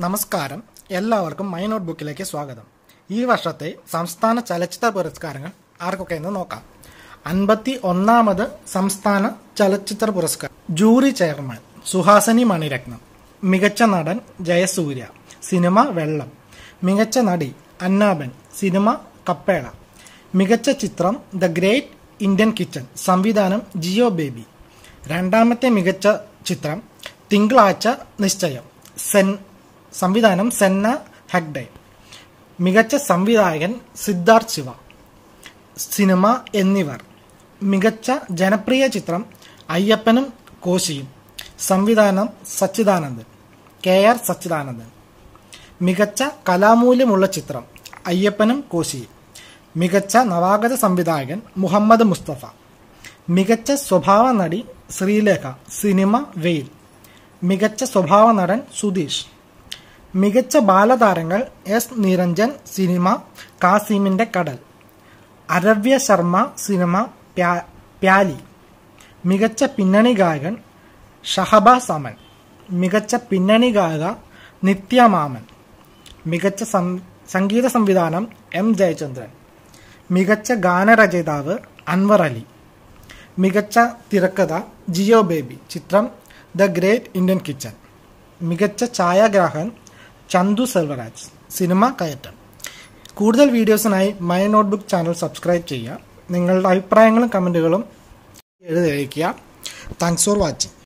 നമസ്കാരം, എല്ലാവർക്കും my not ബുക്കിലേക്ക് സ്വാഗതം. ഈ വർഷത്തെ സംസ്ഥാന ചലച്ചിത്ര പുരസ്കാരങ്ങൾ ആർക്കൊക്കെയെന്ന് നോക്കാം. 51ാമത് സംസ്ഥാന ചലച്ചിത്ര പുരസ്കാരം. Jury chairman Suhasini Maniratnam. മികച്ച നടൻ ജയസൂര്യ, സിനിമ വെള്ളം. മികച്ച നടി അന്നാബൻ, സിനിമ കപ്പേള. മികച്ച ചിത്രം ദ ഗ്രേറ്റ് ഇന്ത്യൻ കിച്ചൺ, സംവിധാനം ജിയോ ബേബി. രണ്ടാമത്തെ മികച്ച ചിത്രം തിങ്കളാഴ്ച നിശ്ചയം, സംവിധാനം സെന്ന ഹെഗ്ഡെ. മികച്ച സംവിധായകൻ സിദ്ധാർത്ഥ് ശിവ, സിനിമ എന്നിവർ. മികച്ച ജനപ്രിയ ചിത്രം അയ്യപ്പനും കോശിയും, സംവിധാനം സച്ചിദാനന്ദൻ, KR സച്ചിദാനന്ദൻ. മികച്ച കലാമൂല്യമുള്ള ചിത്രം അയ്യപ്പനും കോശിയും. മികച്ച നവാഗത സംവിധായകൻ മുഹമ്മദ് മുസ്തഫ. മികച്ച സ്വഭാവ നടി ശ്രീലേഖ, സിനിമ വെയിൽ. മികച്ച സ്വഭാവ നടൻ സുധീഷ്. മികച്ച ബാലതാരങ്ങൾ S. നിരഞ്ജൻ, സിനിമ കാസിമിന്റെ കടൽ. അരവ്യ ശർമ്മ, സിനിമ പ്യാലി. മികച്ച പിന്നണി ഗായകൻ ഷഹബാസ് അമൻ. മികച്ച പിന്നണി ഗായിക നിത്യ മാമൻ. മികച്ച സംഗീത സംവിധാനം M. ജയചന്ദ്രൻ. മികച്ച ഗാനരചയിതാവ് അൻവർ അലി. മികച്ച തിരക്കഥ ജിയോ ബേബി, ചിത്രം ദ ഗ്രേറ്റ് ഇന്ത്യൻ കിച്ചൺ. മികച്ച ഛായാഗ്രാഹകൻ ചന്തു സെൽവരാജ്, സിനിമ കയറ്റം. കൂടുതൽ വീഡിയോസിനായി മൈ നോട്ട്ബുക്ക് ചാനൽ സബ്സ്ക്രൈബ് ചെയ്യുക. നിങ്ങളുടെ അഭിപ്രായങ്ങളും കമൻറ്റുകളും എഴുതി അയയ്ക്കുക. Thanks for watching.